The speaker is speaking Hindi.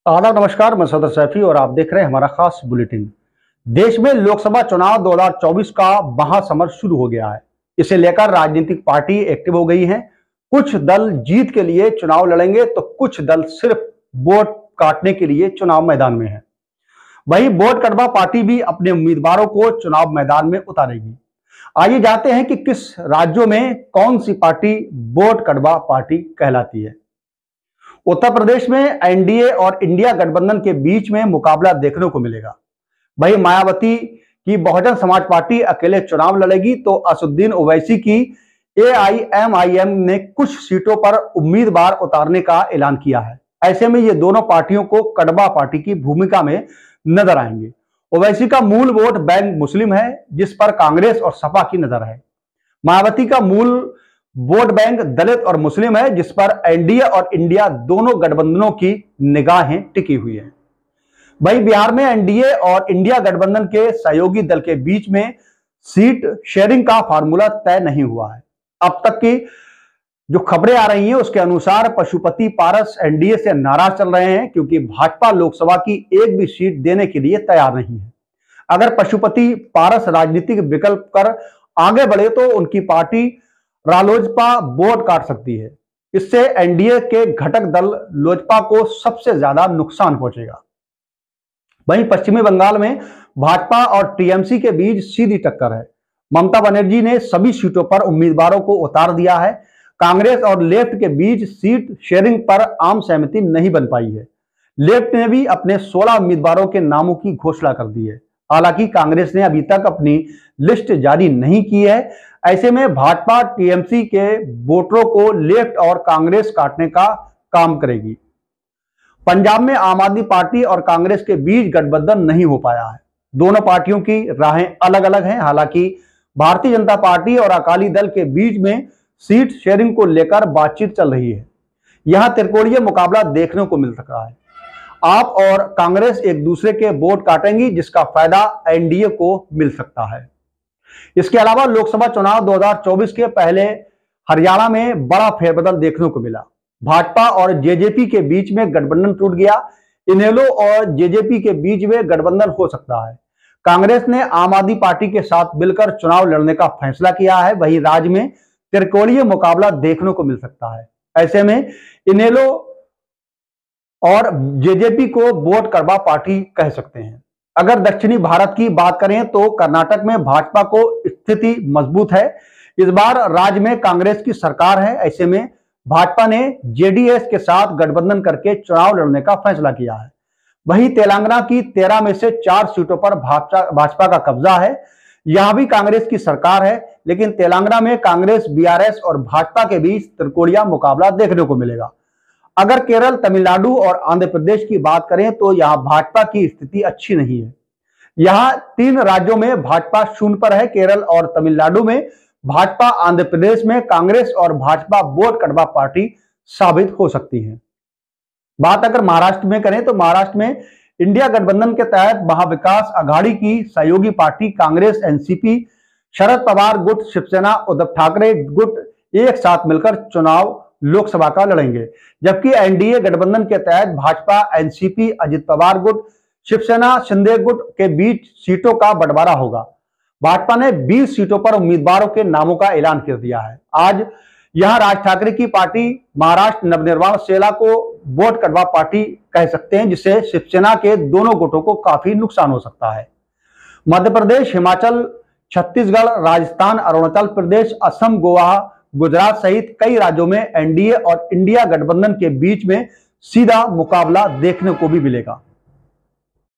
आदाब नमस्कार, मैं सदर सैफी और आप देख रहे हैं हमारा खास बुलेटिन। देश में लोकसभा चुनाव 2024 का महासमर शुरू हो गया है। इसे लेकर राजनीतिक पार्टी एक्टिव हो गई हैं। कुछ दल जीत के लिए चुनाव लड़ेंगे तो कुछ दल सिर्फ वोट काटने के लिए चुनाव मैदान में है। वहीं वोट कटवा पार्टी भी अपने उम्मीदवारों को चुनाव मैदान में उतारेगी। आइए जानते हैं कि किस राज्यों में कौन सी पार्टी वोट कटवा पार्टी कहलाती है। उत्तर प्रदेश में एनडीए और इंडिया गठबंधन के बीच में मुकाबला देखने को मिलेगा। वहीं मायावती की बहुजन समाज पार्टी अकेले चुनाव लड़ेगी तो असदुद्दीन ओवैसी की एआईएमआईएम ने कुछ सीटों पर उम्मीदवार उतारने का ऐलान किया है। ऐसे में ये दोनों पार्टियों को कड़वा पार्टी की भूमिका में नजर आएंगे। ओवैसी का मूल वोट बैंक मुस्लिम है, जिस पर कांग्रेस और सपा की नजर है। मायावती का मूल वोट बैंक दलित और मुस्लिम है, जिस पर एनडीए और इंडिया दोनों गठबंधनों की निगाहें टिकी हुई है। वहीं बिहार में एनडीए और इंडिया गठबंधन के सहयोगी दल के बीच में सीट शेयरिंग का फार्मूला तय नहीं हुआ है। अब तक की जो खबरें आ रही हैं उसके अनुसार पशुपति पारस एनडीए से नाराज चल रहे हैं, क्योंकि भाजपा लोकसभा की एक भी सीट देने के लिए तैयार नहीं है। अगर पशुपति पारस राजनीतिक विकल्प कर आगे बढ़े तो उनकी पार्टी रालोजपा वोट काट सकती है। इससे एनडीए के घटक दल लोजपा को सबसे ज्यादा नुकसान पहुंचेगा। वहीं पश्चिमी बंगाल में भाजपा और टीएमसी के बीच सीधी टक्कर है। ममता बनर्जी ने सभी सीटों पर उम्मीदवारों को उतार दिया है। कांग्रेस और लेफ्ट के बीच सीट शेयरिंग पर आम सहमति नहीं बन पाई है। लेफ्ट ने भी अपने 16 उम्मीदवारों के नामों की घोषणा कर दी है। हालांकि कांग्रेस ने अभी तक अपनी लिस्ट जारी नहीं की है। ऐसे में भाजपा टीएमसी के वोटरों को लेफ्ट और कांग्रेस काटने का काम करेगी। पंजाब में आम आदमी पार्टी और कांग्रेस के बीच गठबंधन नहीं हो पाया है। दोनों पार्टियों की राहें अलग अलग हैं। हालांकि भारतीय जनता पार्टी और अकाली दल के बीच में सीट शेयरिंग को लेकर बातचीत चल रही है। यहां त्रिकोणीय मुकाबला देखने को मिल सकता है। आप और कांग्रेस एक दूसरे के वोट काटेंगी, जिसका फायदा एनडीए को मिल सकता है। इसके अलावा लोकसभा चुनाव 2024 के पहले हरियाणा में बड़ा फेरबदल देखने को मिला। भाजपा और जेजेपी के बीच में गठबंधन टूट गया। इनेलो और जेजेपी के बीच में गठबंधन हो सकता है। कांग्रेस ने आम आदमी पार्टी के साथ मिलकर चुनाव लड़ने का फैसला किया है। वहीं राज्य में त्रिकोणीय मुकाबला देखने को मिल सकता है। ऐसे में इनेलो और जेजेपी को वोट कड़वा पार्टी कह सकते हैं। अगर दक्षिणी भारत की बात करें तो कर्नाटक में भाजपा को स्थिति मजबूत है। इस बार राज्य में कांग्रेस की सरकार है। ऐसे में भाजपा ने जेडीएस के साथ गठबंधन करके चुनाव लड़ने का फैसला किया है। वहीं तेलंगाना की 13 में से 4 सीटों पर भाजपा का कब्जा है। यहां भी कांग्रेस की सरकार है, लेकिन तेलंगाना में कांग्रेस, बीआरएस और भाजपा के बीच त्रिकोणीय मुकाबला देखने को मिलेगा। अगर केरल, तमिलनाडु और आंध्र प्रदेश की बात करें तो यहां भाजपा की स्थिति अच्छी नहीं है। यहां 3 राज्यों में भाजपा शून्य पर है। केरल और तमिलनाडु में भाजपा, आंध्र प्रदेश में कांग्रेस और भाजपा वोट कड़वा पार्टी साबित हो सकती है। बात अगर महाराष्ट्र में करें तो महाराष्ट्र में इंडिया गठबंधन के तहत महाविकास आघाड़ी की सहयोगी पार्टी कांग्रेस, एनसीपी, शरद पवार गुट, शिवसेना, उद्धव ठाकरे गुट एक साथ मिलकर चुनाव लोकसभा का लड़ेंगे। जबकि एनडीए गठबंधन के तहत भाजपा, एनसीपी, अजित पवार गुट, शिवसेना, शिंदे गुट के बीच सीटों का बंटवारा होगा। भाजपा ने 20 सीटों पर उम्मीदवारों के नामों का ऐलान कर दिया है। आज यहां राज ठाकरे की पार्टी महाराष्ट्र नवनिर्माण सेना को वोट कड़वा पार्टी कह सकते हैं, जिससे शिवसेना के दोनों गुटों को काफी नुकसान हो सकता है। मध्य प्रदेश, हिमाचल, छत्तीसगढ़, राजस्थान, अरुणाचल प्रदेश, असम, गोवा, गुजरात सहित कई राज्यों में एनडीए और इंडिया गठबंधन के बीच में सीधा मुकाबला देखने को भी मिलेगा।